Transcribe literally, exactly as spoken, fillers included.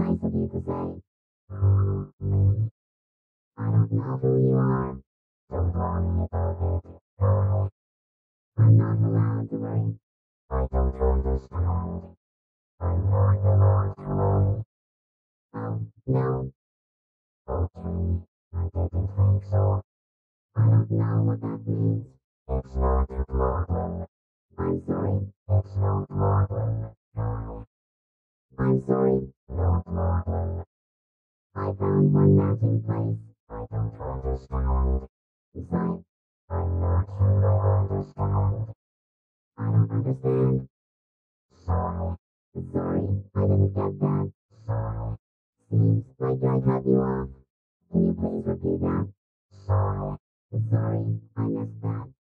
nice of you to say. Who, me? I don't know who you are. Don't worry about it. I, I'm not allowed to worry. I don't understand. I'm not allowed to worry. Oh, no. Okay, I didn't think so. I don't know what that means. It's not a problem. I'm sorry. It's no problem. I, I'm sorry. No problem. I found one matching place. I don't understand. Besides, I'm not sure I understand. I don't understand. Sorry. Sorry, I didn't get that. Sorry. Seems like I cut you off. Can you please repeat that? Sorry. Sorry, I missed that.